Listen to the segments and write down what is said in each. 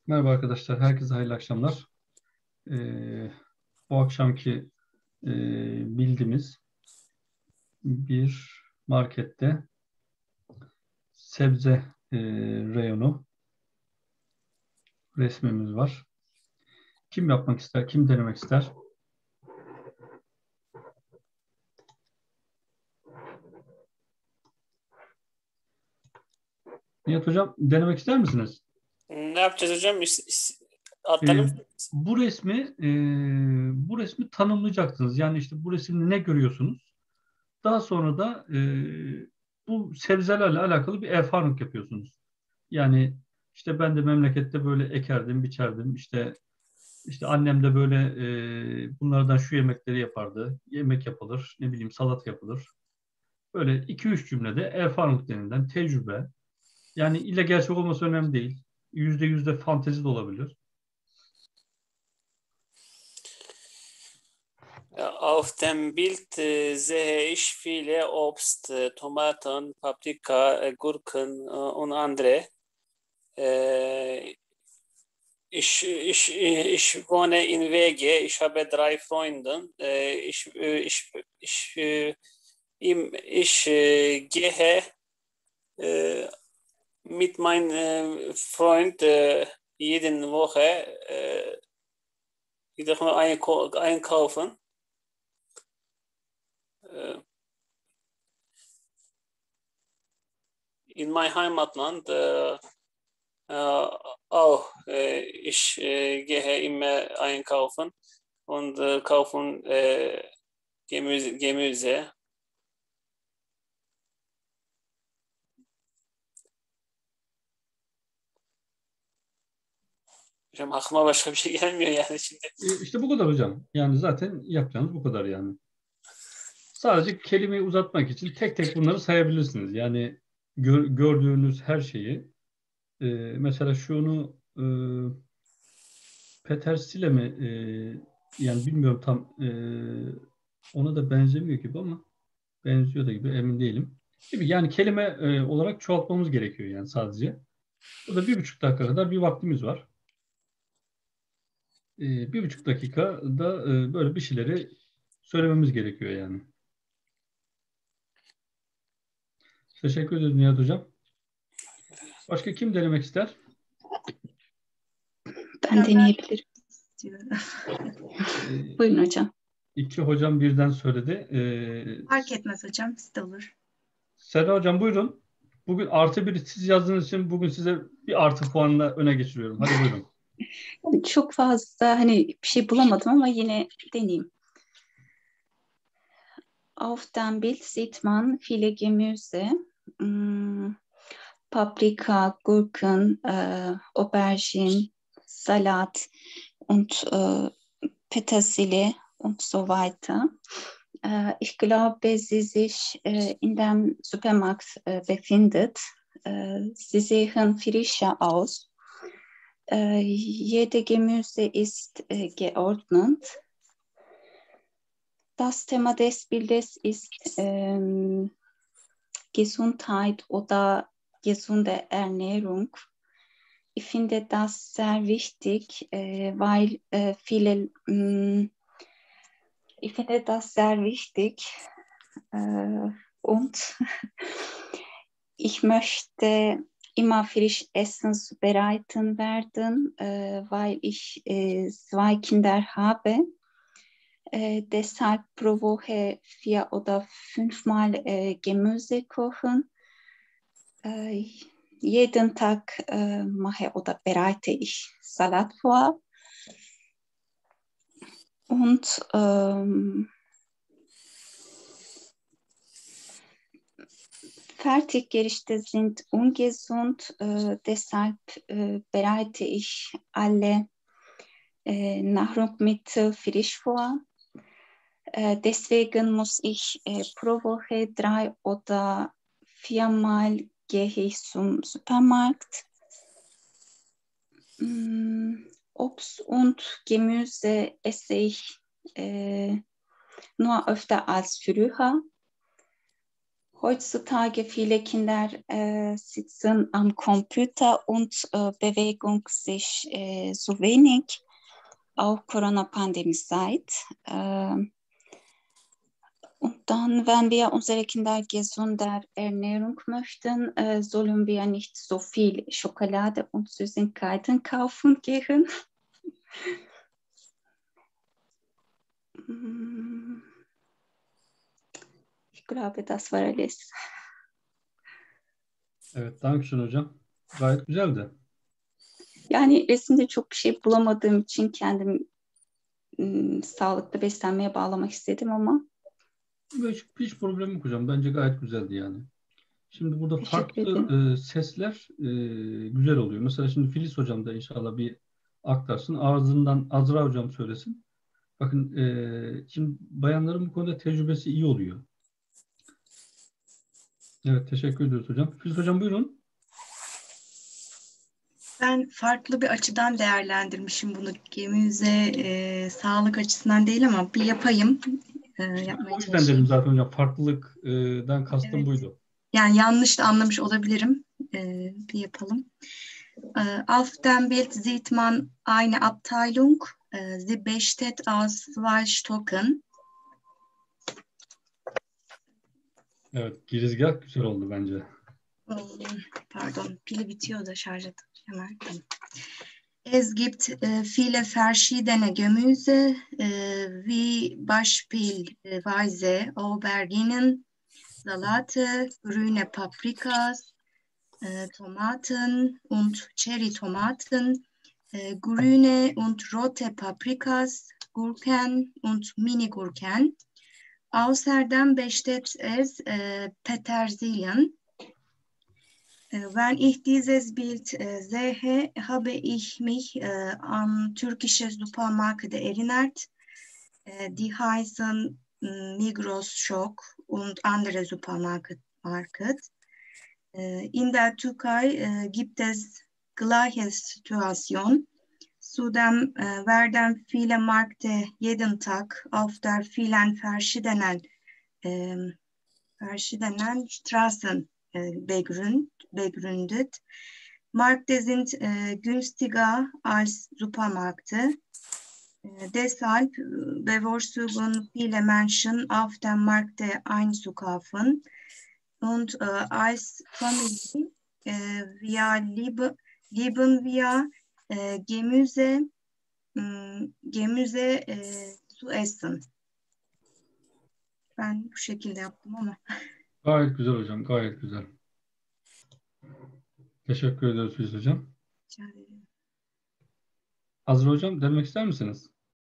Merhaba arkadaşlar, herkese hayırlı akşamlar. Ee, Bu akşamki bildiğimiz bir markette sebze reyonu resmimiz var. Kim yapmak ister, kim denemek ister? Nihat Hocam, denemek ister misiniz? Ne yapacağız hocam? Ee, Adlarım bu resmi tanımlayacaksınız. Yani işte bu resimde ne görüyorsunuz? Daha sonra da bu sebzelerle alakalı bir erfahrlık yapıyorsunuz. Yani işte ben de memlekette böyle ekerdim, biçerdim. İşte annem de böyle bunlardan şu yemekleri yapardı. Yemek yapılır, ne bileyim salata yapılır. Böyle iki üç cümlede erfahrlık denilen tecrübe. Yani illa gerçek olması önemli değil. %100 de fantezi de olabilir. auf dem Bild sehe ich viele Obst, Tomaten, Paprika, Gurken und andere. Ich wohne in WG, ich habe drei Freunde. Ich gehe mit meinem Freund jeden Woche wieder einkaufen. In mein Heimatland auch. Ich gehe immer einkaufen und kaufen Gemüse. Hocam aklıma başka bir şey gelmiyor yani şimdi. İşte bu kadar hocam. Yani zaten yapacağınız bu kadar yani. Sadece kelimeyi uzatmak için tek tek bunları sayabilirsiniz. Yani gördüğünüz her şeyi. Mesela şunu Petersile mi yani bilmiyorum tam ona da benzemiyor gibi ama benziyor da gibi emin değilim. Gibi yani kelime olarak çoğaltmamız gerekiyor yani sadece. Burada 1,5 dakika kadar bir vaktimiz var. 1,5 dakikada böyle bir şeyleri söylememiz gerekiyor yani. Teşekkür ederim Nihat Hocam. Başka kim denemek ister? Ben deneyebilirim. E, Buyurun hocam. iki hocam birden söyledi. Fark etmez hocam, siz de olur. Serra Hocam buyurun. Bugün +1 siz yazdığınız için bugün size bir artı puanla öne geçiriyorum. Hadi buyurun. Yani çok fazla bir şey bulamadım ama yine deneyeyim. Auf dem Bild sieht man viele Gemüse, Paprika, Gurken, Aubergine, Salat und Petersilie und so weiter. Ich glaube, sie sich in dem Supermarkt befindet. Sie sehen frischer aus. Jede Gemüse ist geordnet. Das Thema des Bildes ist Gesundheit oder gesunde Ernährung. Ich finde das sehr wichtig, weil ich finde das sehr wichtig und ich möchte immer frisch Essen zubereiten werden, weil ich 2 Kinder habe. Deshalb pro Woche 4 oder 5 Mal Gemüse kochen. Jeden Tag mache oder bereite ich Salat vor. Und Fertiggerichte sind ungesund, deshalb bereite ich alle Nahrungsmittel frisch vor. Deswegen muss ich pro Woche 3 oder 4 Mal gehe ich zum Supermarkt. Obst und Gemüse esse ich nur öfter als früher. Heutzutage viele Kinder sitzen am Computer und Bewegung sich so wenig, auch Corona-Pandemie-Zeit. Und dann, wenn wir unsere Kinder gesunder Ernährung möchten, sollen wir nicht so viel Schokolade und Süßigkeiten kaufen gehen. Ich glaube, das war alles. Evet, Dankeschön hocam. Gayet güzeldi. Yani resimde çok bir şey bulamadığım için kendim sağlıklı beslenmeye bağlamak istedim ama Hiç problem yok hocam. Bence gayet güzeldi yani. Şimdi burada teşekkür farklı ederim. sesler güzel oluyor. Mesela şimdi Filiz hocam da inşallah bir aktarsın. Ağzından Azra hocam söylesin. Bakın şimdi bayanların bu konuda tecrübesi iyi oluyor. Evet, teşekkür ediyoruz hocam. Filiz hocam buyurun. Ben farklı bir açıdan değerlendirmişim bunu. Gemüze sağlık açısından değil ama bir yapayım. Yapmaya O yüzden dedim çalışayım. zaten hocam farklılıktan kastım Evet. buydu. Yani yanlış da anlamış olabilirim. Bir yapalım. Auf dem Bild sieht man eine Abteilung. Sie besteht aus 2 Stocken. Evet, girizgah güzel oldu bence. Pardon, pili bitiyor da şarj ettim hemen. Es gibt viele verschiedene Gemüse, wie beispielsweise Auberginen, Salate, grüne Paprikas, Tomaten und Cherrytomaten, grüne und rote Paprikas, Gurken und Minigurken. Außerdem besteht es Petersilien. Wenn ich dieses Bild sehe, habe ich mich an türkische Supermärkte erinnert. Die heißen Migros, Schok und andere Supermärkte. In der Türkei gibt es gleiche Situation. Zudem werden viele Märkte jeden Tag auf der vielen verschiedenen Straßen begründet. Märkte sind günstiger als Supermärkte. Deshalb bevorzugen viele Menschen auf dem Markt einzukaufen. Und als Familie lieben wir Gemüse zu essen. Ben bu şekilde yaptım ama. Gayet güzel hocam, gayet güzel. Teşekkür ederiz Filiz hocam. Rica ederim. Azra hocam demek ister misiniz?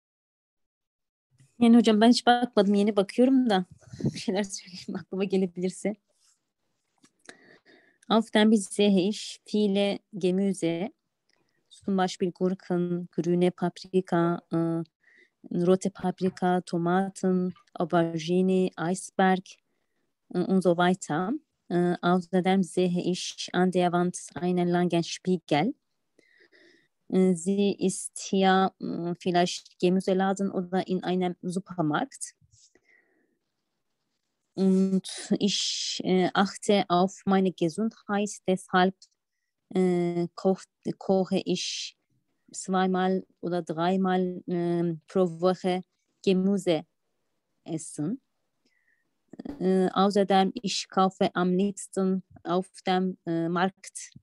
Yani hocam ben hiç bakmadım, yeni bakıyorum da bir şeyler söyleyeyim aklıma gelebilirse. Auf dem Bild sehe ich viele Gemüse, zum Beispiel Gurken, grüne Paprika, rote Paprika, Tomaten, Aubergine, Eisberg und so weiter. Außerdem sehe ich an der Wand einen langen Spiegel. Sie ist hier vielleicht Gemüseladen oder in einem Supermarkt. Und ich achte auf meine Gesundheit, deshalb koche ich 2-mal oder 3-mal pro Woche Gemüse essen. Außerdem ich kaufe am liebsten auf dem Markt.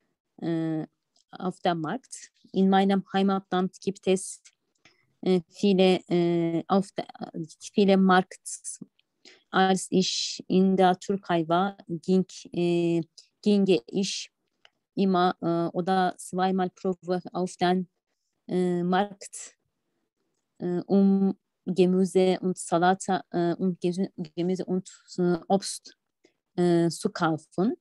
In meinem Heimatland gibt es viele Märkte. Als ich in der Türkei war, ginge ich immer oder 2-mal pro Woche auf den Markt, um Gemüse und Salate und Gemüse und Obst zu kaufen.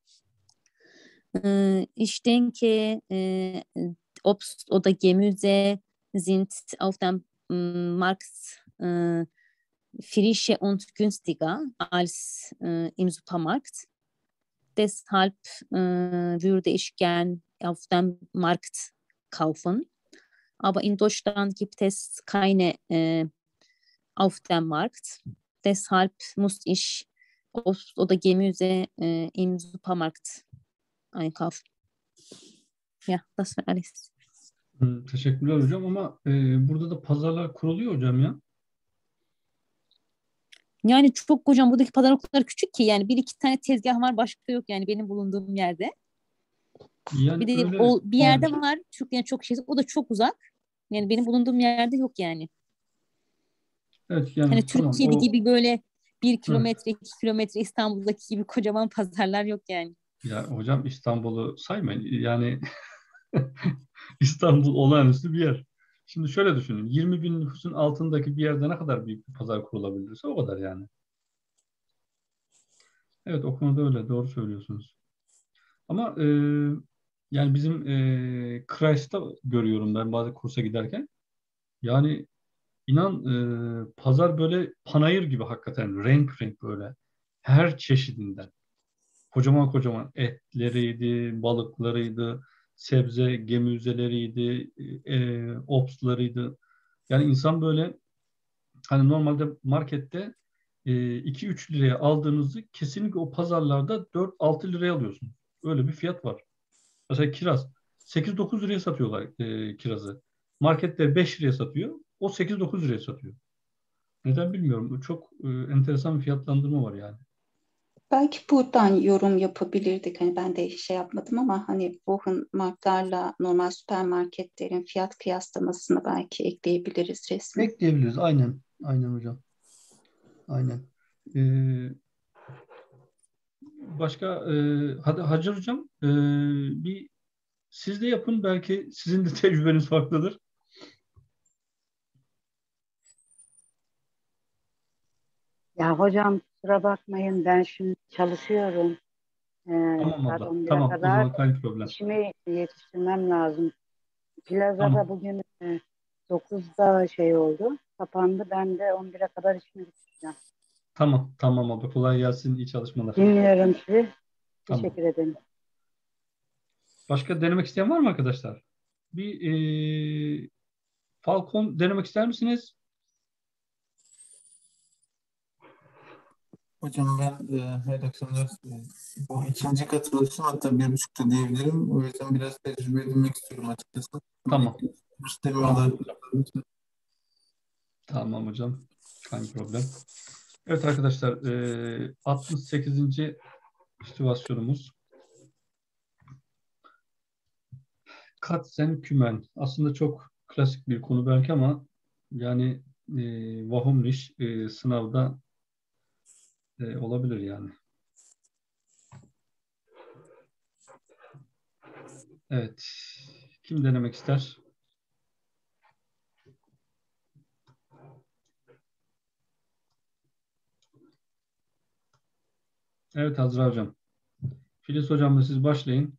Ich denke, Obst oder Gemüse sind auf dem Markt frischer und günstiger als im Supermarkt. Deshalb würde ich gern auf dem Markt kaufen. Aber in Deutschland gibt es keine auf dem Markt. Deshalb muss ich Obst oder Gemüse im Supermarkt einkaufen. Ja, das war alles. Teşekkürler hocam ama burada da pazarlar kuruluyor hocam ya. Yani çok hocam buradaki pazar o kadar küçük ki yani bir iki tane tezgah var başka yok yani benim bulunduğum yerde. Yani Bir de öyle bir yerde var Türkiye'nin çok şey o da çok uzak. Yani benim bulunduğum yerde yok yani. evet yani Hani tamam Türkiye'de gibi böyle 1 kilometre, 2 kilometre İstanbul'daki gibi kocaman pazarlar yok yani. ya hocam İstanbul'u saymayın. Yani İstanbul olağanüstü bir yer. Şimdi şöyle düşünün. 20 bin nüfusun altındaki bir yerde ne kadar büyük bir pazar kurulabilirse o kadar yani. Evet o konuda öyle. Doğru söylüyorsunuz. Ama yani bizim Christ'ta görüyorum ben bazı kursa giderken. Yani inan pazar böyle panayır gibi hakikaten renk renk böyle. Her çeşidinden. Kocaman kocaman etleriydi, balıklarıydı, sebze, gemüzeleriydi, opslarıydı. Yani insan böyle hani normalde markette 2-3 liraya aldığınızı kesinlikle o pazarlarda 4-6 liraya alıyorsunuz. Öyle bir fiyat var. Mesela kiraz 8-9 liraya satıyorlar kirazı. Markette 5 liraya satıyor. O 8-9 liraya satıyor. Neden bilmiyorum. Çok enteresan bir fiyatlandırma var yani. Belki buradan yorum yapabilirdik. Hani ben de şey yapmadım ama hani Wochenmarktlarla normal süpermarketlerin fiyat kıyaslamasını belki ekleyebiliriz resmi. Ekleyebiliriz. Aynen. Aynen hocam. Aynen. Ee, başka hadi Hacer hocam bir siz de yapın. Belki sizin de tecrübeniz farklıdır. Ya hocam kusura bakmayın ben şimdi çalışıyorum. Tamam Saat abla. 11'e Tamam. O kadar zaman kein problem. işimi yetiştirmem lazım. Plazada Tamam. bugün 9'da şey oldu. Kapandı. Ben de 11'e kadar işimi bitireceğim. Tamam. Tamam abla. Kolay gelsin. İyi çalışmalar. Dinliyorum sizi. Tamam. Teşekkür ederim. Başka denemek isteyen var mı arkadaşlar? Bir Falcon denemek ister misiniz? Hocam ben her akşamlar bu ikinci katılışım hatta 1,5'ta diyebilirim. O yüzden biraz tecrübe edinmek istiyorum açıkçası. Tamam. Müşterimi Tamam. alabilirim. Tamam hocam. Kein problem. Evet arkadaşlar 68. situasyonumuz. Katzen kümen. Aslında çok klasik bir konu belki ama yani vahumliş sınavda olabilir yani. Evet. Kim denemek ister? Evet Azra hocam. Filiz hocamla siz başlayın.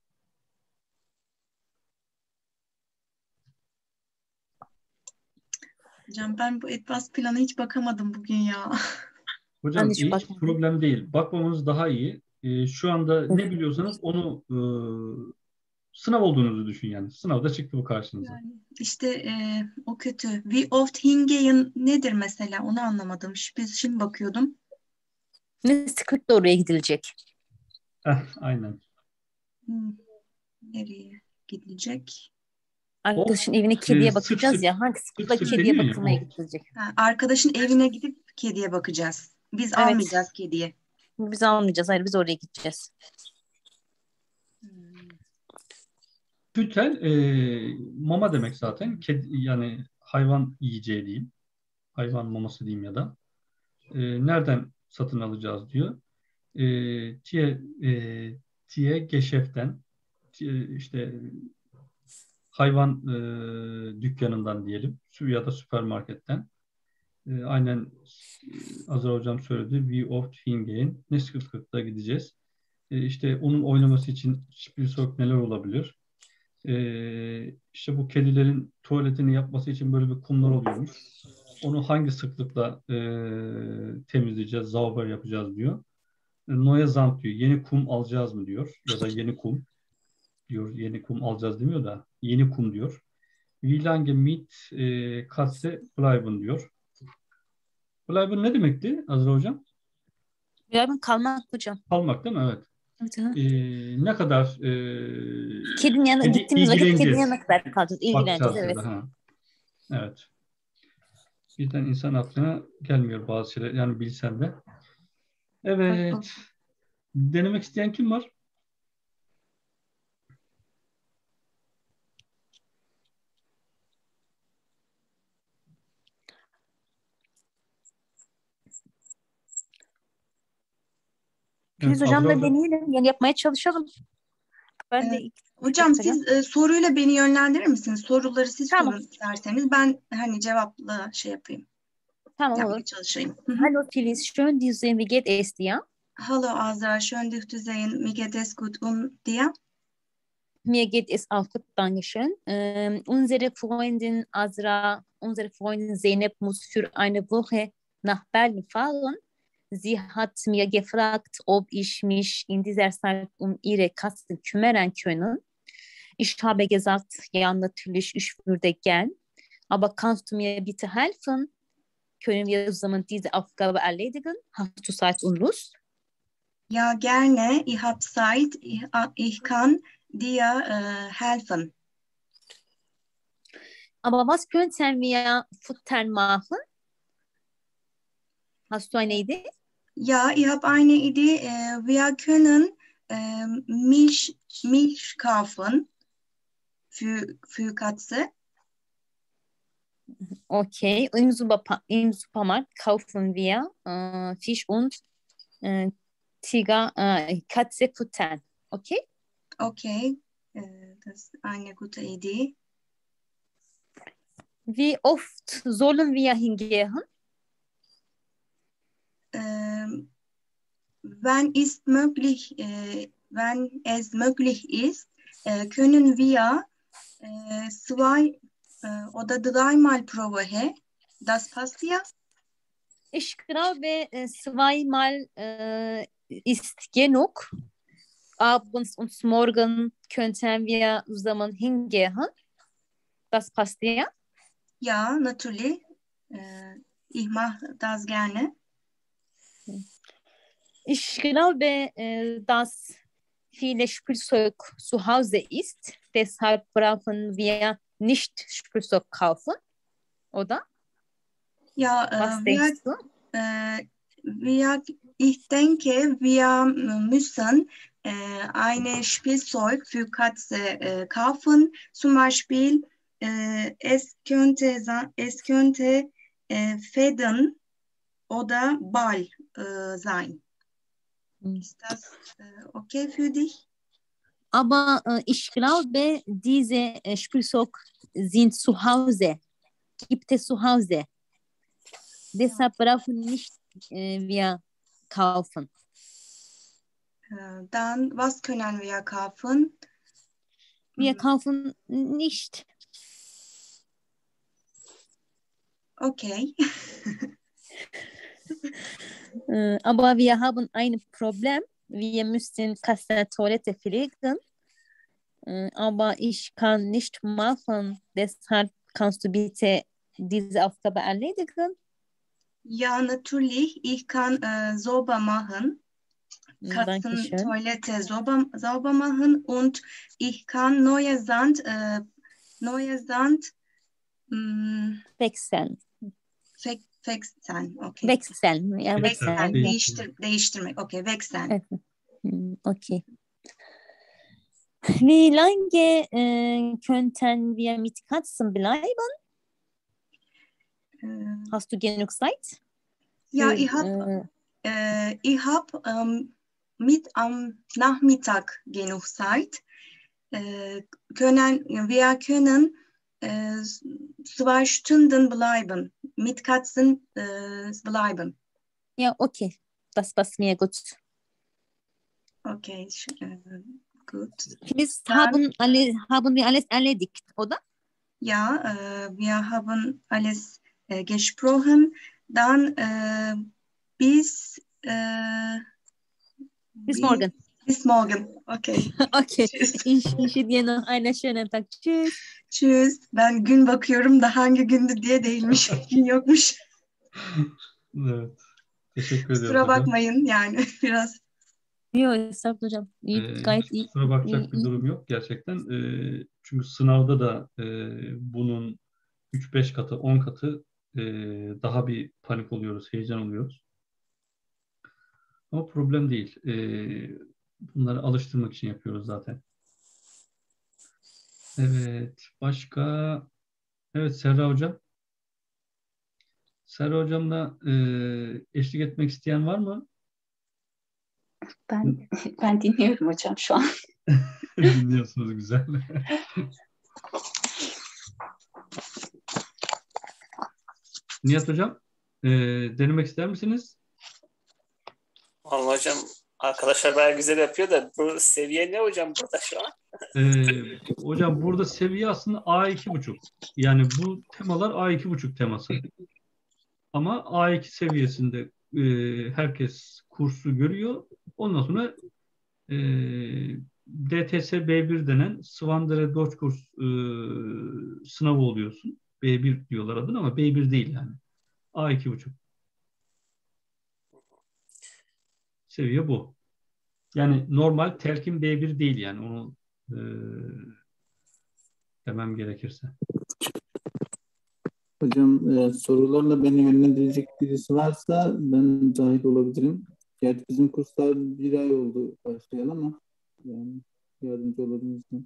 Hocam ben bu Edvas plana hiç bakamadım bugün ya. Hocam Ben de hiç hiç bakmadım. problem değil. Bakmamız daha iyi. Şu anda ne biliyorsanız onu sınav olduğunuzu düşün yani. Sınavda çıktı bu karşınıza. Yani işte o kötü. Wie oft hingehen nedir mesela? Onu anlamadım. Biz şimdi bakıyordum. Ne sıklıkla oraya gidilecek? Aynen. Nereye gidilecek? Arkadaşın evine kediye sık bakacağız sık ya. Hangi sık sıklıkla sık kediye deniyor ya. bakılmaya O. gidilecek? Ha, arkadaşın evine gidip kediye bakacağız. Biz Evet. almayacağız kediye. Biz almayacağız. Hayır biz oraya gideceğiz. Hütel mama demek zaten. Kedi, yani hayvan yiyeceği diyeyim. Hayvan maması diyeyim ya da. Nereden satın alacağız diyor. Tiye, tiye Geschäft'ten işte hayvan dükkanından diyelim ya da süpermarketten. Aynen Azra hocam söyledi. We oft hingehen. Ne sıklıkla gideceğiz. İşte onun oynaması için bir soğuk neler olabilir? İşte bu kedilerin tuvaletini yapması için böyle bir kumlar oluyormuş. Onu hangi sıklıkla temizleyeceğiz, zauber yapacağız diyor. Neue Sand diyor. Yeni kum alacağız mı diyor. Ya da yeni kum diyor. Yeni kum alacağız demiyor da yeni kum diyor. Wie lange mit Katze bleiben diyor. Bleiben ne demekti Azra hocam? Beraber kalmak hocam. Kalmak değil mi? Evet. Evet, aha. Ne kadar Kedinin yanına gittiğimiz vakit kedinin ilgileneceğiz. yanına kadar kalacağız. İlgileneceğiz, Bakacağız ya evet. da. Ha. Evet. Birden insan aklına gelmiyor bazı şeyler. Yani bilsen de. Evet. Denemek isteyen kim var? Filiz Evet, hocamla Azra hocam. deneyelim. Yani yapmaya çalışalım. Ben de Hocam siz soruyla beni yönlendirir misiniz? Soruları siz Tamam. sorun isterseniz. Ben hani cevapla şey yapayım. Tamam, Yapmaya olur. çalışayım. Hallo Filiz, schön dich sehen. Wie geht es dir? Hallo Azra, schön dich zu sehen. Mir geht es gut und dir? Mir geht es auch gut, Dankeschön. Unsere Freundin Zeynep muss für eine Woche nach Berlin fahren. Sie hat mir gefragt, ob ich mich in dieser Zeit um ihre Katzen kümmern können. Ich habe gesagt, ja, natürlich, ich würde gern. Aber kannst du mir bitte helfen? Können wir zusammen diese Aufgabe erledigen? Hast du Zeit und Lust? Ja, gerne. Ich habe Zeit. Ich kann dir helfen. Aber was könnten wir futtern machen? Hast du eine Idee? Ja, ich habe eine Idee. Wir können Milch kaufen für Katze. Okay, im Supermarkt kaufen wir Fisch und Katze futtern. Okay? Okay, das ist eine gute Idee. Wie oft sollen wir hingehen? Wenn es möglich ist, können wir zwei oder dreimal pro Woche. Das passt dir? Ich glaube, zweimal ist genug. Abends und morgen könnten wir zusammen hingehen. Das passt dir? Ja, natürlich. Ich mache das gerne. Ich glaube, dass viele Spielzeug zu Hause ist. Deshalb brauchen wir nicht Spielzeug kaufen, oder? Ja, Was denkst du? Ich denke, wir müssen ein Spielzeug für Katze kaufen. Zum Beispiel, es könnte Federn oder Ball sein. Ist das okay für dich? Aber ich glaube, diese Spielzeug sind zu Hause. Gibt es zu Hause. Deshalb brauchen nicht wir kaufen. Dann, was können wir kaufen? Wir kaufen nicht. Okay. Aber wir haben ein Problem. Wir müssen Kasse-Toilette pflegen. Aber ich kann nicht machen. Deshalb kannst du bitte diese Aufgabe erledigen. Ja, natürlich. Ich kann sauber machen. Dankeschön. Katzentoilette sauber machen und ich kann neue Sand Wechseln. wechseln. Okay. Wechseln. Ja, Wechseln. wechseln. Değiştirmek. Okay, wechseln. Evet. Okay. Wie lange könnten wir mit Katzen bleiben? Hast du genug Zeit? Ja, ich habe mit am Nachmittag genug Zeit. Wir können 2 Stunden bleiben, mit Katzen bleiben. Ja, okay. Das passt mir gut. Okay, gut. Haben wir alles erledigt, oder? Ja, wir haben alles gesprochen. Dann bis morgen. Bis morgen. Okay. Okay. Ich wünsche dir noch einen schönen Tag. Tschüss. Tschüss. Ben gün bakıyorum da hangi gündü diye değilmiş. Gün yokmuş. Evet. Teşekkür ediyoruz Kusura hocam. bakmayın yani biraz. Yok estağfurullah hocam. Gayet Hiç iyi. kusura bakacak bir iyi. durum yok gerçekten. Çünkü sınavda da bunun 3-5 katı, 10 katı daha bir panik oluyoruz, heyecan oluyoruz. Ama problem değil. Bunları alıştırmak için yapıyoruz zaten. Evet, başka? Evet, Serra Hocam. Serra Hocam'la eşlik etmek isteyen var mı? Ben dinliyorum hocam şu an. Dinliyorsunuz, güzel. Nihat Hocam, denemek ister misiniz? Vallahi hocam arkadaşlar bayağı güzel yapıyor da bu seviye ne hocam burada şu an? Hocam burada seviye aslında A2,5. Yani bu temalar A2,5 teması. Ama A2 seviyesinde herkes kursu görüyor. Ondan sonra DTS B1 denen Swandere Dodge kurs sınavı oluyorsun. B1 diyorlar adına ama B1 değil yani. A2,5. Seviye bu. Yani normal telkin B1 değil yani onu demem gerekirse. Hocam sorularla beni yönlendirecek birisi varsa ben dahil olabilirim. Gerçi bizim kurslar bir ay oldu başlayalı ama yani yardımcı olabilirsiniz.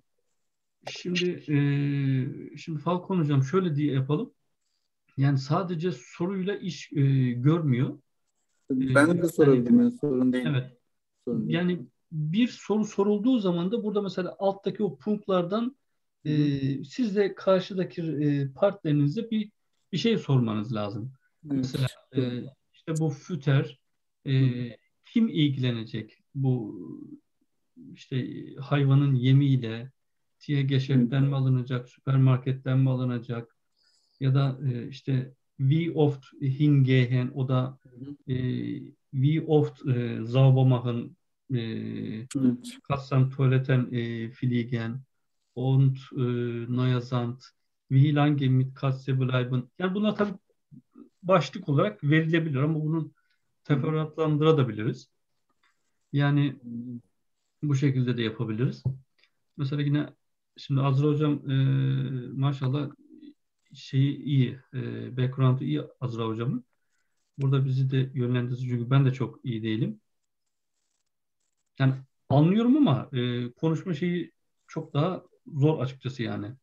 Şimdi Falcon Hocam şöyle diye yapalım. Yani sadece soruyla iş görmüyor. Ben de sorabilirim. Yani sorun değil. Evet. Sorun değil. Yani bir soru sorulduğu zaman da burada mesela alttaki o punktlardan siz de karşıdaki partnerinize bir şey sormanız lazım. Evet. Mesela işte bu füter kim ilgilenecek? Bu işte hayvanın yemiyle Tiergeschäft'ten mi alınacak, süpermarketten mi alınacak? Ya da işte wie oft hingehen o da wie oft sauber machen Evet. Kassam Toiletten fliegen und neuer Sand wie lange mit Katze bleiben. Yani bunlar tabii başlık olarak verilebilir ama bunun teferruatlandırabiliriz. Yani bu şekilde de yapabiliriz. Mesela yine şimdi Azra Hocam maşallah şeyi iyi, background'u iyi Azra Hocam'ın. Burada bizi de yönlendirdi çünkü ben de çok iyi değilim. Yani anlıyorum ama konuşma şeyi çok daha zor açıkçası yani.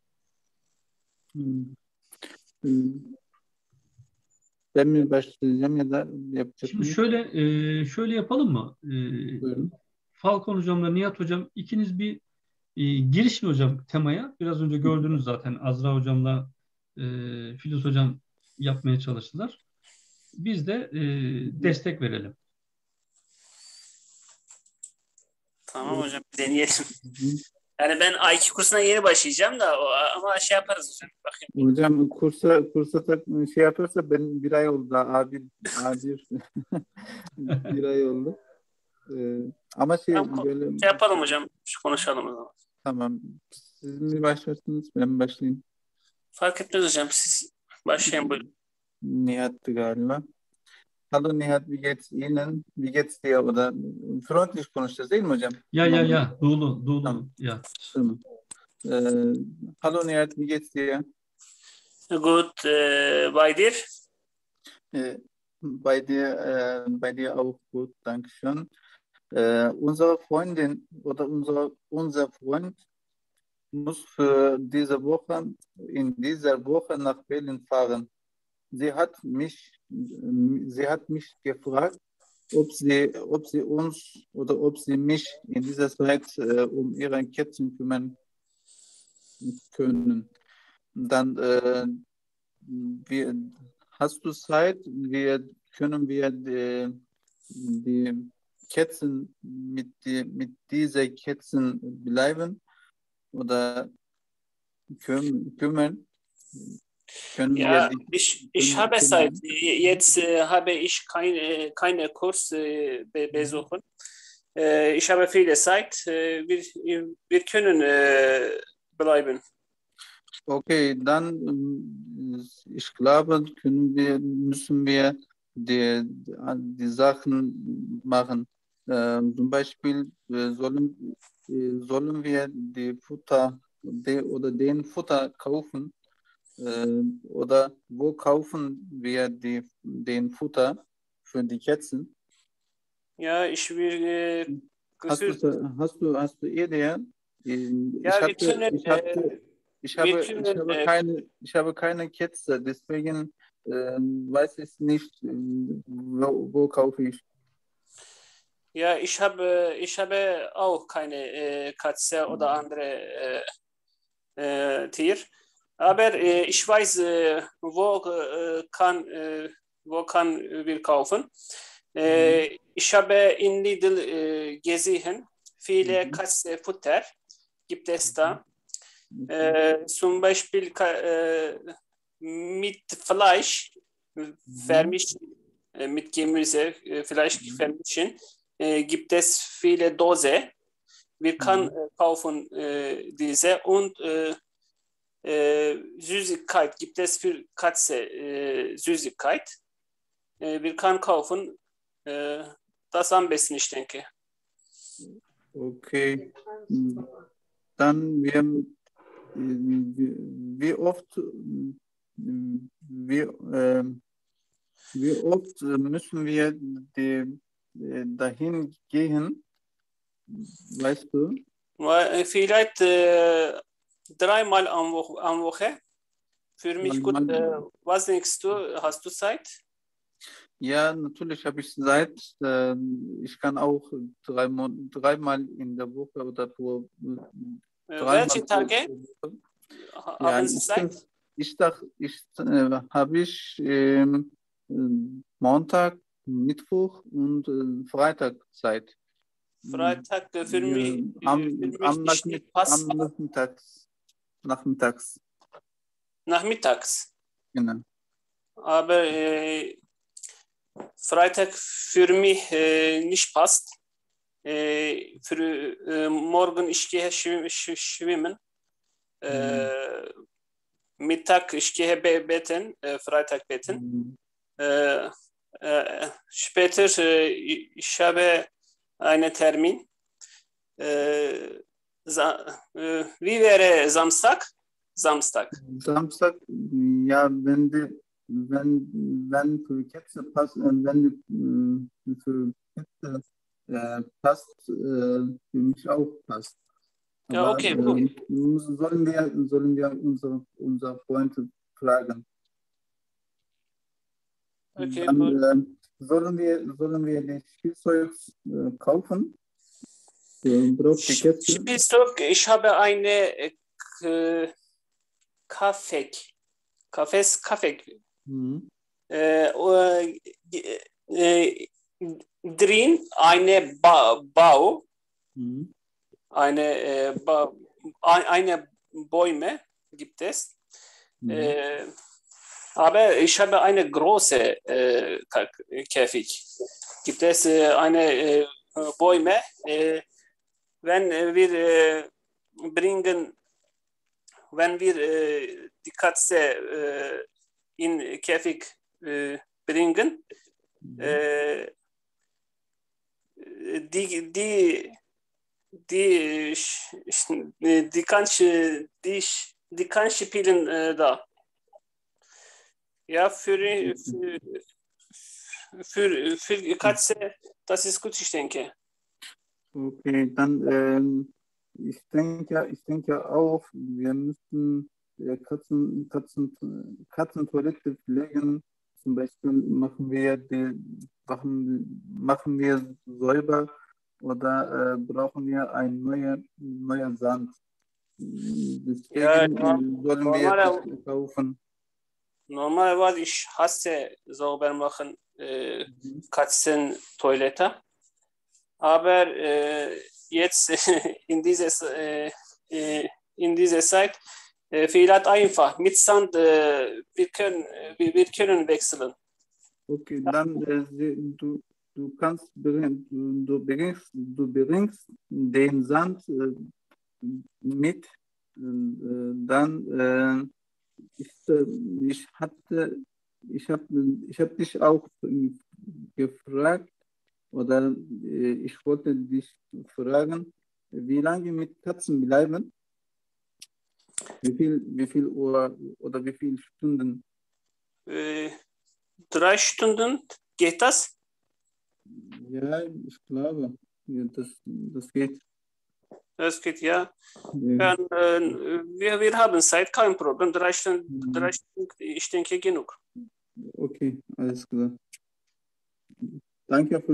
Ben mi başlayacağım ya da yapacak Şimdi mıyım? şöyle yapalım mı? Buyurun. Falcon Hocam'la Nihat Hocam ikiniz bir girişin hocam temaya. Biraz önce gördünüz zaten Azra Hocam'la Filiz Hocam yapmaya çalıştılar. Biz de destek verelim. Tamam hocam deneyelim. Hı. Yani ben A2 kursuna yeni başlayacağım da ama şey yaparız hocam. Bakayım. Hocam kursa şey yaparsa ben bir ay oldu daha A1 bir ay oldu. Ama Tamam, böyle şey yapalım hocam. Şu konuşalım o zaman. tamam. Siz mi başlarsınız? Ben mi başlayayım? Fark etmez hocam. Siz başlayın buyurun. Nihat'tı galiba. Hallo Nihat, wie geht's dir? Oder freundlich konuşacağız değil mi hocam? Ya. Doğulu. Tamam. Ya. Tamam. Hallo Nihat, wie geht's dir? Good. Bei dir? Bei dir auch gut, danke schön. Unsere Freundin oder unser Freund muss für in dieser Woche nach Berlin fahren. Sie hat mich gefragt, ob sie uns oder ob sie mich in dieser Zeit um ihre Kätzchen kümmern können. Dann hast du Zeit? Können wir die Kätzchen mit dieser Kätzchen bleiben oder kümmern? Können wir Ja, die ich habe Zeit. Jetzt habe ich keine Kurs besuchen. Ich habe viele Zeit. Wir können bleiben. Okay, dann ich glaube, müssen wir die Sachen machen. Zum Beispiel sollen wir die Futter oder den Futter kaufen oder wo kaufen wir den Futter für die Katzen? Ja, ich will Hast du Idee? ja, wir können, Ich habe keine Katze, deswegen weiß ich nicht, wo kaufe ich. ja, ich habe auch keine Katze oder andere Tier, aber ich weiß, wo kann wir kaufen. Ich habe in Lidl gesehen, viele Katzenfutter gibt es da. Zum Beispiel mit Fleisch vermischen, mit Gemüse Fleisch vermischen, gibt es viele Dose. Wir können kaufen diese und Süßigkeit gibt es für Katze Süßigkeit. Wir können kaufen. Das am besten, ich denke. Okay. Dann wie oft müssen wir dahin gehen? Weißt du? Vielleicht 3-mal am Woche. Für mich gut. Was denkst du? Hast du Zeit? Ja, natürlich habe ich Zeit. Ich kann auch dreimal in der Woche oder pro Welche Tage haben Sie Zeit? Habe ich Montag, Mittwoch und Freitag Zeit. Freitag für mich nicht passt. Nachmittags. Nachmittags. Genau. Aber Freitag für mich nicht passt. Für morgen ich gehe schwimmen. Mittag ich gehe beten, Freitag beten. Später ich habe einen Termin. Wie wäre Samstag? Samstag, ja, wenn für Katze passt, wenn für Katze passt, für mich auch passt. ja, Aber okay, gut. sollen wir unsere Freunde fragen? Okay, Dann gut. sollen wir das Spielzeug kaufen? Braucht die Katze? Spielzeug, ich habe eine Kaffee. Drin eine Bau, eine Bäume gibt es. Aber ich habe eine große Käfig. Gibt es eine Bäume, wenn wir die Katze in Käfig bringen, die kann spielen da. Ja, für Katze, das ist gut, ich denke. Okay, dann ich denke auch, wir müssen Katzentoilette pflegen. Zum Beispiel machen wir säuber oder brauchen wir ein neuer Sand. Deswegen sollen wir das kaufen. Normalerweise ich hasse sauber machen Katzentoilette, aber jetzt in dieser Zeit vielleicht einfach mit Sand wir können wechseln. Okay, dann du bringst den Sand mit, dann ich hatte ich hab dich auch gefragt, oder ich wollte dich fragen, wie lange mit Katzen bleiben? Wie viel Uhr oder wie viele Stunden? 3 Stunden, geht das? Ja, ich glaube, ja, das geht. Das geht, ja. Ja. Wir haben Zeit, kein Problem. 3 Stunden, Mhm. ich denke, genug. Okay, alles klar. Danke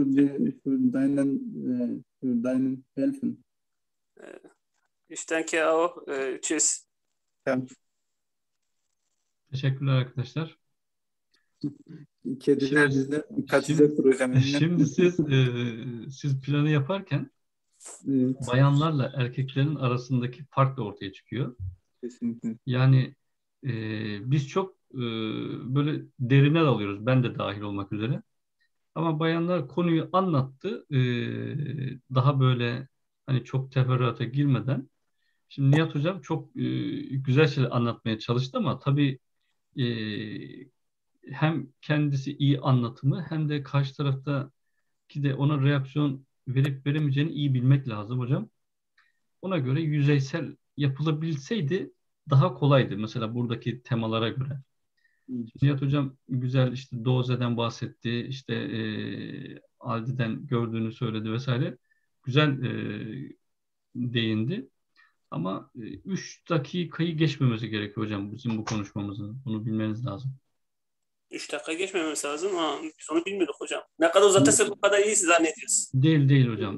für deinen Helfen. Ich denke auch. Tschüss. Ja. Teşekkürler arkadaşlar. Kediler bizde kaçacak programında. Şimdi siz planı yaparken Evet, bayanlarla erkeklerin arasındaki fark da ortaya çıkıyor. kesinlikle. Yani biz çok böyle derine dalıyoruz. Ben de dahil olmak üzere. Ama bayanlar konuyu anlattı. Daha böyle hani çok teferruata girmeden. Şimdi Nihat Hocam çok güzel şeyler anlatmaya çalıştı ama tabii e, hem kendisi iyi anlatımı hem de karşı taraftaki de ona reaksiyon verip veremeyeceğini iyi bilmek lazım hocam. Ona göre yüzeysel yapılabilseydi daha kolaydı. Mesela buradaki temalara göre. Nihat Hocam güzel işte Doze'den bahsetti, işte Aldi'den gördüğünü söyledi vesaire. Güzel değindi. Ama 3 dakikayı geçmemesi gerekiyor hocam bizim bu konuşmamızın. Bunu bilmeniz lazım. 3 dakika geçmemesi lazım. Biz onu bilmiyorduk hocam. Ne kadar uzatırsa bu kadar iyi zannediyoruz. Değil hocam.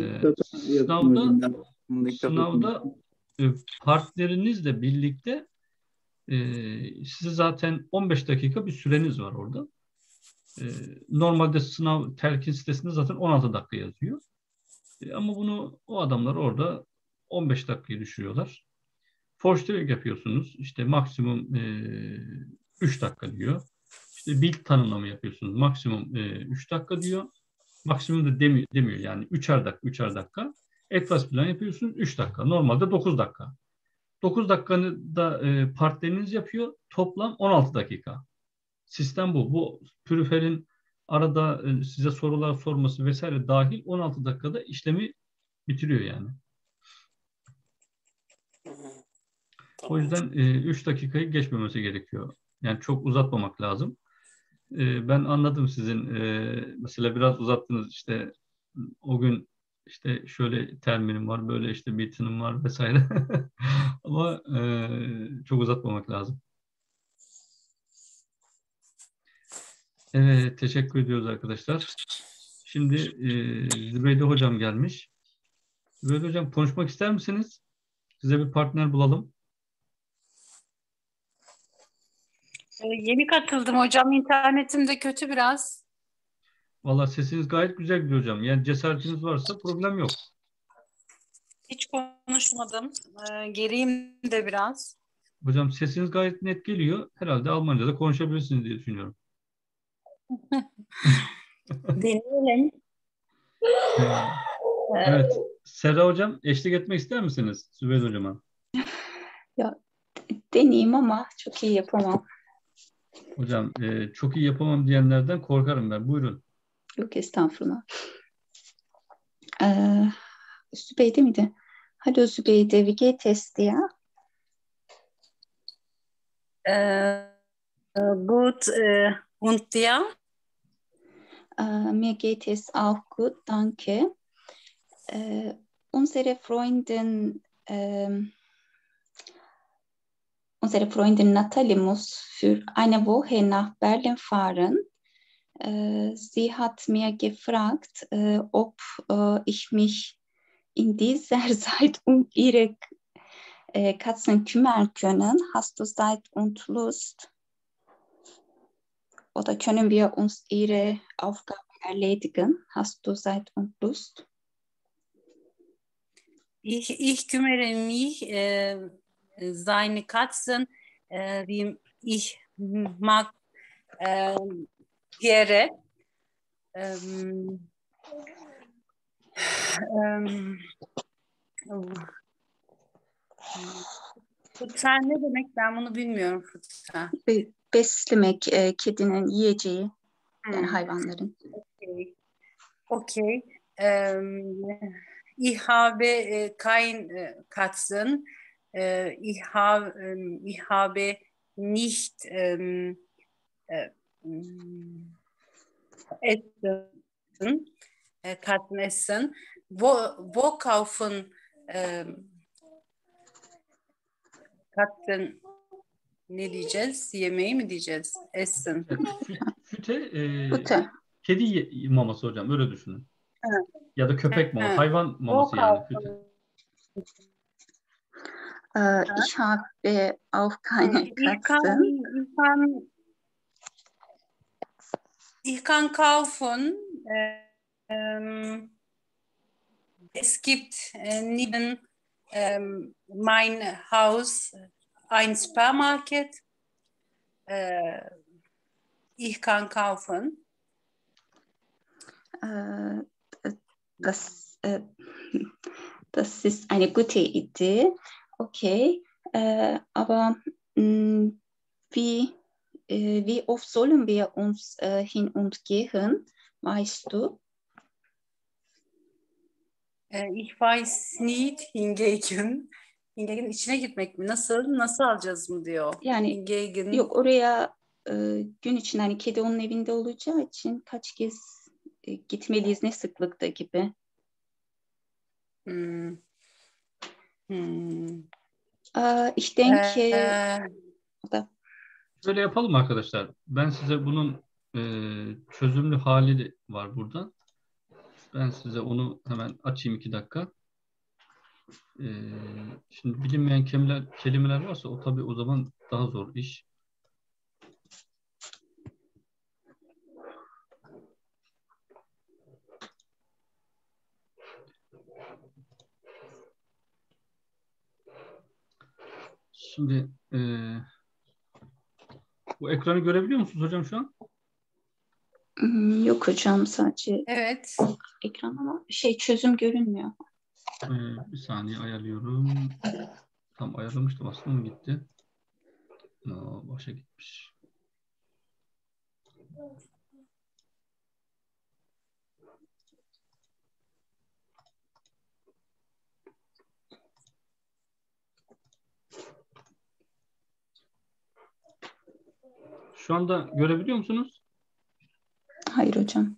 Sınavda partnerinizle birlikte size zaten 15 dakika bir süreniz var orada. Normalde sınav telkin sitesinde zaten 16 dakika yazıyor. Ama bunu o adamlar orada 15 dakikayı düşürüyorlar. Vorstellung yapıyorsunuz. İşte maksimum 3 dakika diyor. İşte build tanımlama yapıyorsunuz. Maksimum 3 dakika diyor. Maksimum da demiyor yani 3'er dakika. Etwas plan yapıyorsunuz 3 dakika. Normalde 9 dakika. 9 dakikanı da partneriniz yapıyor. Toplam 16 dakika. Sistem bu. Bu Prüfer'in arada size sorular sorması vesaire dahil 16 dakikada işlemi bitiriyor yani. O yüzden 3 dakikayı geçmemesi gerekiyor. Yani çok uzatmamak lazım. Ben anladım sizin mesela biraz uzattınız işte o gün işte şöyle terminim var, böyle işte bitinim var vesaire. Ama çok uzatmamak lazım. Evet, teşekkür ediyoruz arkadaşlar. Şimdi Zübeyde Hocam gelmiş. Zübeyde Hocam konuşmak ister misiniz? Size bir partner bulalım. Yeni katıldım hocam. İnternetim de kötü biraz. Vallahi sesiniz gayet güzel gidiyor hocam. Yani cesaretiniz varsa problem yok. Hiç konuşmadım. Geriyim de biraz. Hocam sesiniz gayet net geliyor. Herhalde Almanca'da konuşabilirsiniz diye düşünüyorum. Deneyelim. Evet. Serra Hocam eşlik etmek ister misiniz Zübeyde Hocam'a? Ya, deneyeyim ama çok iyi yapamam. Hocam çok iyi yapamam diyenlerden korkarım ben. Buyurun. Yok estağfurullah. Zübeyde miydi? Hallo Zübeyde, wie geht es dir? Gut. Und dir? Mir geht es auch gut, danke. Unsere Freundin Natalie muss für eine Woche nach Berlin fahren. Sie hat mir gefragt, ob ich mich in dieser Zeit um ihre Katzen kümmern können. Hast du Zeit und Lust? Oder können wir uns ihre Aufgaben erledigen? Hast du Zeit und Lust? Ich kümmere mich seine Katzen, wie ich mag gerne. Futsal ne demek? Ben bunu bilmiyorum futsal. beslemek, kedinin yiyeceği, yani hayvanların. Okay. Ich habe kein Katzen. Ich habe nicht Essen. Katzen essen. Wo kaufen Katzen, ne diyeceğiz? Yemeği mi diyeceğiz? Essen. Füte, kedi maması hocam, öyle düşünün. Evet. Ya da köpek maması, hayvan maması yani füte. Ich habe auch keine Katzen. Ich kann kaufen. Es gibt neben mein Haus ein Supermarkt. Ich kann kaufen. Das ist eine gute Idee. Okay, aber wie oft sollen wir uns hin und gehen, weißt du? Ich weiß nicht, hingegen. Hingegen içine gitmek mi? Nasıl alacağız mı diyor. Yani hingegen. Yok, oraya gün içinde, hani kedi onun evinde olacağı için kaç kez gitmeliyiz, ne sıklıkta gibi. Ich denke Böyle yapalım arkadaşlar. Ben size bunun çözümlü hali var burada. Ben size onu hemen açayım 2 dakika. Şimdi bilinmeyen kelimeler varsa o tabii o zaman daha zor iş. Şimdi bu ekranı görebiliyor musunuz hocam şu an? Yok hocam, sadece evet. ekran ama çözüm görünmüyor. Bir saniye ayarlıyorum. Tam ayarlamıştım, aslında mı gitti? Başa gitmiş. Şu anda görebiliyor musunuz? Hayır hocam.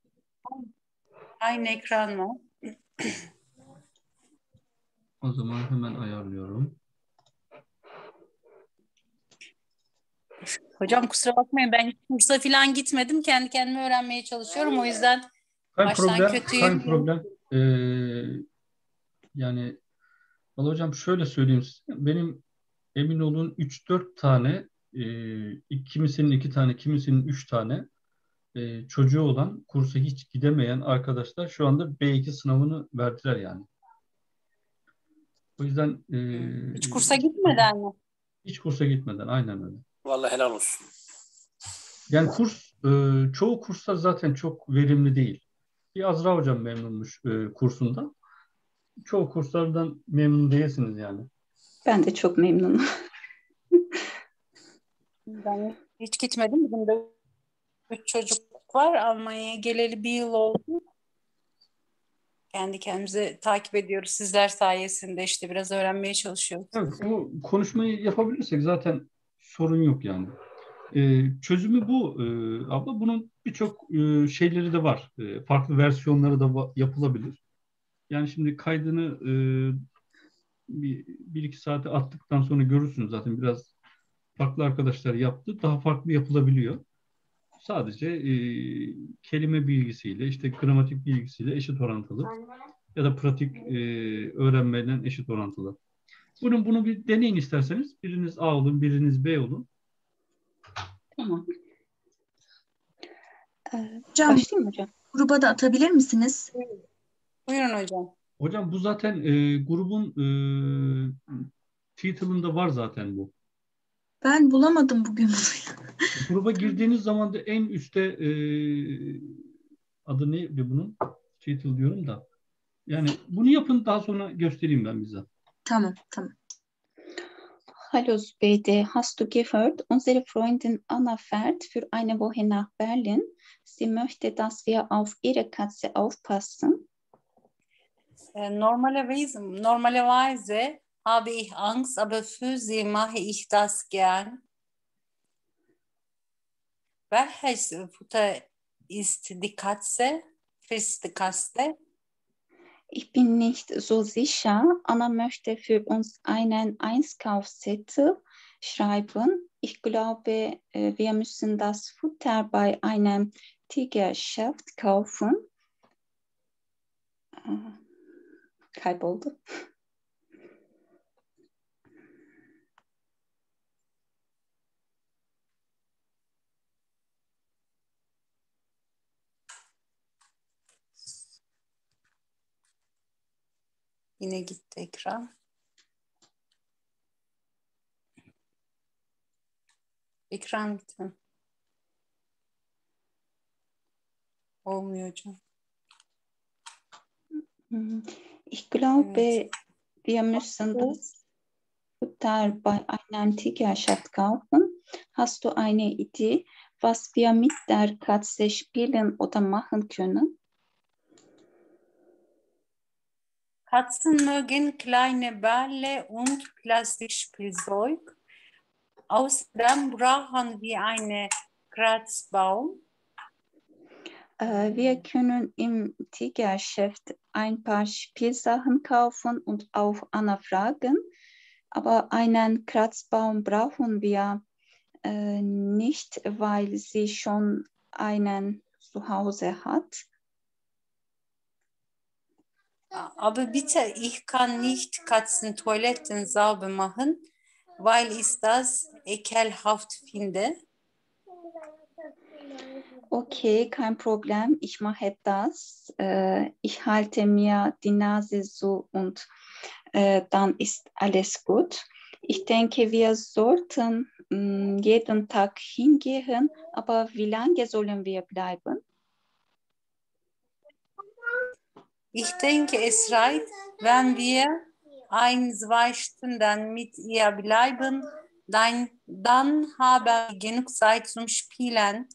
Aynı ekran var. O zaman hemen ayarlıyorum. Hocam kusura bakmayın, ben kursa falan gitmedim. Kendi kendime öğrenmeye çalışıyorum. O yüzden baştan kötüyüm. Kein problem. Yani vallahi hocam şöyle söyleyeyim size. Benim emin olun 3-4 tane, kimisinin 2 tane, kimisinin 3 tane çocuğu olan, kursa hiç gidemeyen arkadaşlar şu anda B2 sınavını verdiler yani. O yüzden hiç kursa gitmeden mi? Hiç kursa gitmeden, aynen öyle. Vallahi helal olsun. Yani çoğu kurslar zaten çok verimli değil. Bir Azra hocam memnunmuş kursundan. Çoğu kurslardan memnun değilsiniz yani. Ben de çok memnunum. Ben hiç gitmedim. Bizim de 3 çocuk var. Almanya'ya geleli 1 yıl oldu. Kendi kendimize takip ediyoruz. Sizler sayesinde işte biraz öğrenmeye çalışıyoruz. Evet, bu konuşmayı yapabilirsek zaten sorun yok yani. Çözümü bu abla. Bunun birçok şeyleri de var. Farklı versiyonları da yapılabilir. Yani şimdi kaydını bir iki saate attıktan sonra görürsünüz zaten, biraz farklı arkadaşlar yaptı. Daha farklı yapılabiliyor. Sadece kelime bilgisiyle, işte gramatik bilgisiyle eşit orantılı ya da pratik öğrenmeyle eşit orantılı. Bunu bir deneyin isterseniz. Biriniz A olun, biriniz B olun. Tamam. Hocam, Başlayayım hocam. gruba da atabilir misiniz? Buyurun hocam. Hocam bu zaten grubun title'ında var zaten bu. Ben bulamadım bugün bunu. Gruba girdiğiniz zaman da en üstte adı neydi bunun? Title diyorum da. Yani bunu yapın, daha sonra göstereyim ben bize. Tamam. Hallo Zübeyde, hast du gehört? Unsere Freundin Anna fährt für eine Woche nach Berlin. Sie möchte, dass wir auf ihre Katze aufpassen. Normalerweise habe ich Angst, aber für sie mache ich das gern. Welches Futter ist die Katze? Frisst die Katze? Ich bin nicht so sicher. Anna möchte für uns einen Einkaufszettel schreiben. Ich glaube, wir müssen das Futter bei einem Tiergeschäft kaufen. Kayboldu. Yine gitti ekran. Ekran gitti. Olmuyor hocam. Ich glaube, Evet. wir müssen das Futter bei einem Tiergeschäft kaufen. Hast du eine Idee, was wir mit der Katze spielen oder machen können? Katzen mögen kleine Bälle und Plastikspielzeug. Außerdem brauchen wir einen Kratzbaum. Wir können im Tiergeschäft ein paar Spielsachen kaufen und auf Anna fragen, aber einen Kratzbaum brauchen wir nicht, weil sie schon einen zu Hause hat. Aber bitte, ich kann nicht Katzentoiletten sauber machen, weil ich das ekelhaft finde. Okay, kein Problem, ich mache das. Ich halte mir die Nase zu und dann ist alles gut. Ich denke, wir sollten jeden Tag hingehen, aber wie lange sollen wir bleiben? Ich denke, es reicht, wenn wir 1-2 Stunden mit ihr bleiben, dann haben wir genug Zeit zum Spielen.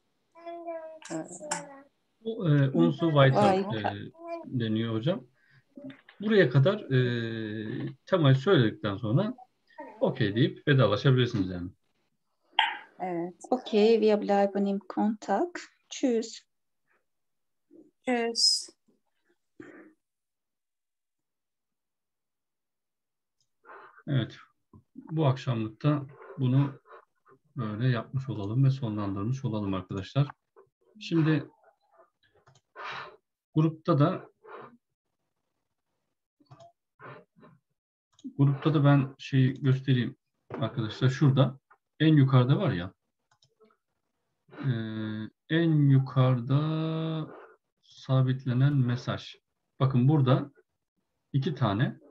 Unsu weiter Vay. deniyor hocam. Buraya kadar temayı söyledikten sonra okey deyip vedalaşabilirsiniz yani. Evet. Okay, wir bleiben im Kontakt. Tschüss. Tschüss. Evet. Bu akşamlık da bunu böyle yapmış olalım ve sonlandırmış olalım arkadaşlar. Şimdi grupta da ben şeyi göstereyim arkadaşlar. Şurada en yukarıda var ya, en yukarıda sabitlenen mesaj. Bakın burada 2 tane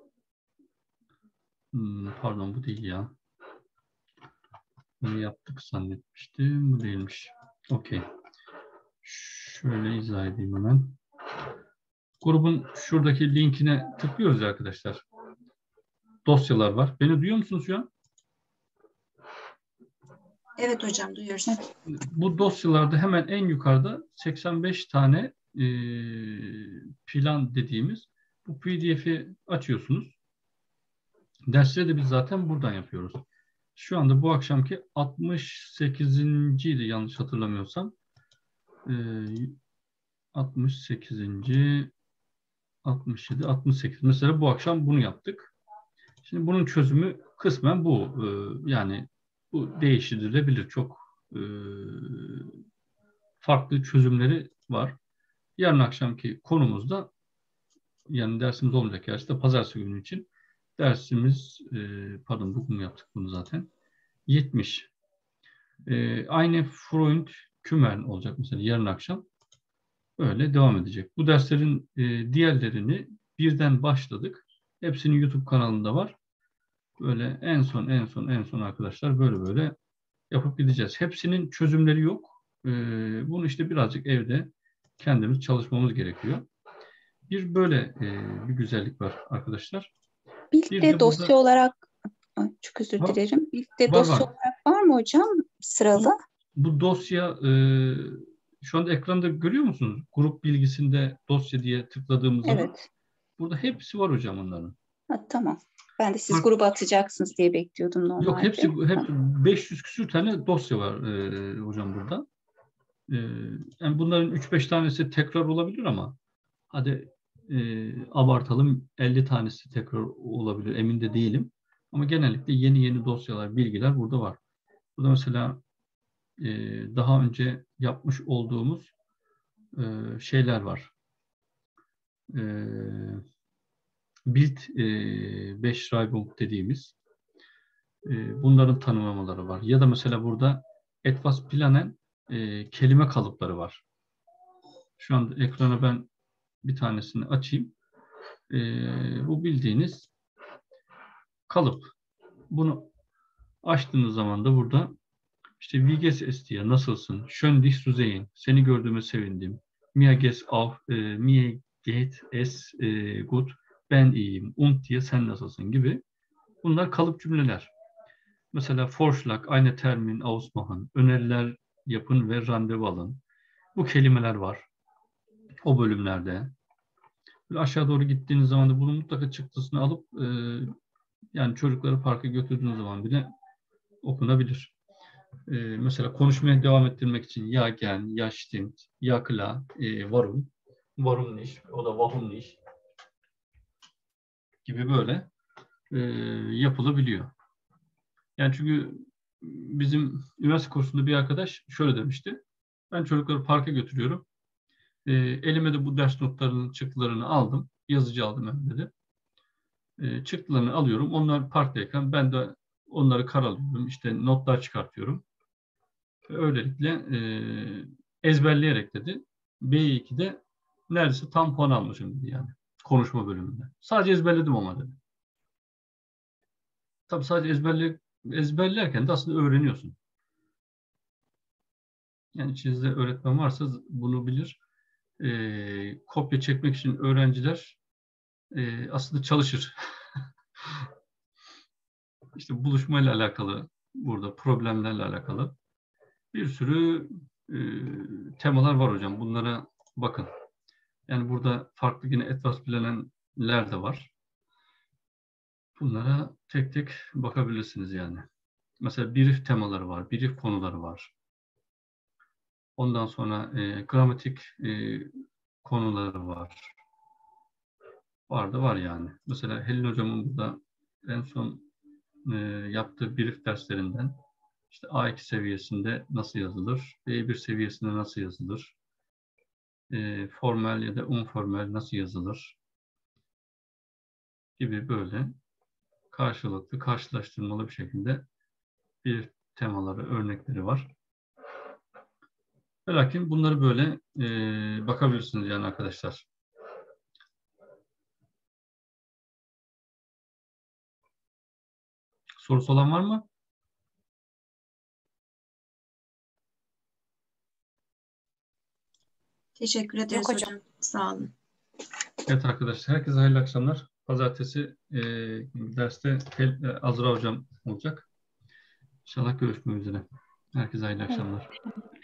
pardon, bu değil ya. Bunu yaptık zannetmiştim. Bu değilmiş. Okey. Şöyle izah edeyim hemen. Grubun şuradaki linkine tıklıyoruz arkadaşlar. Dosyalar var. Beni duyuyor musunuz şu an? Evet hocam, duyuyoruz. Bu dosyalarda hemen en yukarıda 85 tane plan dediğimiz bu PDF'i açıyorsunuz. Dersleri de biz zaten buradan yapıyoruz. Şu anda bu akşamki 68. idi yanlış hatırlamıyorsam. 68. 67, 68. Mesela bu akşam bunu yaptık. Şimdi bunun çözümü kısmen bu. Yani bu değiştirilebilir. Çok farklı çözümleri var. Yarın akşamki konumuzda, yani dersimiz olmayacak gerçekten pazartesi günü için dersimiz, pardon bugün yaptık bunu zaten, 70. Aynı Freund Kümmern olacak mesela yarın akşam. Öyle devam edecek. Bu derslerin diğerlerini birden başladık. Hepsinin YouTube kanalında var. Böyle en son arkadaşlar böyle yapıp gideceğiz. Hepsinin çözümleri yok. Bunu işte birazcık evde kendimiz çalışmamız gerekiyor. Bir böyle bir güzellik var arkadaşlar. Bir de dosya burada... olarak Çok özür Var, dilerim. Birlikte var. dosya olarak var mı hocam sıralı? Bu dosya şu anda ekranda görüyor musunuz? Grup bilgisinde dosya diye tıkladığımız zaman Evet. burada hepsi var hocam onların. Tamam. Ben de siz Bak, gruba atacaksınız diye bekliyordum yok normalde. hep 500 küsür tane dosya var hocam burada. Yani bunların 3-5 tanesi tekrar olabilir ama hadi abartalım 50 tanesi tekrar olabilir, emin de değilim. Ama genellikle yeni dosyalar, bilgiler burada var. Burada mesela daha önce yapmış olduğumuz şeyler var. Bild Beschreibung dediğimiz bunların tanımlamaları var. Ya da mesela burada etwas planen kelime kalıpları var. Şu anda ekrana ben bir tanesini açayım. Bu bildiğiniz kalıp. Bunu açtığınız zaman da burada işte wie geht's es dir, nasılsın? Schön dich zu sehen. Seni gördüğüme sevindim. Mir geht's auch, mir geht es gut. Ben iyiyim. Und dir, sen nasılsın gibi. Bunlar kalıp cümleler. Mesela Vorschlag, eine Termin ausmachen. Öneriler yapın ve randevu alın. Bu kelimeler var. O bölümlerde. Böyle aşağı doğru gittiğiniz zaman da bunun mutlaka çıktısını alıp yani çocukları parka götürdüğünüz zaman bile okunabilir. Mesela konuşmaya devam ettirmek için ya gern, ya stimmt, ya klar, warum, warum nicht, o da warum nicht gibi böyle yapılabiliyor. Yani çünkü bizim üniversite kursunda bir arkadaş şöyle demişti. Ben çocukları parka götürüyorum. Elime de bu ders notlarının çıktılarını aldım. Yazıcı aldım hem dedi. Çıktılarını alıyorum. Onlar parktayken ben de onları karalıyorum. İşte notlar çıkartıyorum. Öylelikle ezberleyerek dedi. B2'de neredeyse tam puan almışım dedi yani. Konuşma bölümünde. Sadece ezberledim ama dedi. Tabii sadece ezberlerken de aslında öğreniyorsun. Yani içinizde öğretmen varsa bunu bilir. Kopya çekmek için öğrenciler aslında çalışır. İşte buluşmayla alakalı, burada problemlerle alakalı bir sürü temalar var hocam. Bunlara bakın. Yani burada farklı yine etwas bilenler de var. Bunlara tek tek bakabilirsiniz yani. Mesela brief temaları var, brief konuları var. Ondan sonra gramatik konuları var. Var yani. Mesela Helin hocamın burada en son yaptığı brief derslerinden işte A2 seviyesinde nasıl yazılır, B1 seviyesinde nasıl yazılır, formel ya da informel nasıl yazılır gibi böyle karşılıklı, karşılaştırmalı bir şekilde bir temaları, örnekleri var. Lakin bunları böyle bakabilirsiniz yani arkadaşlar. Sorusu olan var mı? Teşekkür ederiz Yok hocam. hocam. Sağ olun. Evet arkadaşlar, herkese hayırlı akşamlar. Pazartesi derste Azra hocam olacak. İnşallah görüşmek üzere. Herkese hayırlı akşamlar.